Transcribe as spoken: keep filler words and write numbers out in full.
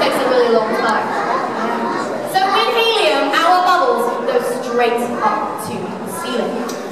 takes a really long time. So with helium, our bubbles go straight up to the ceiling.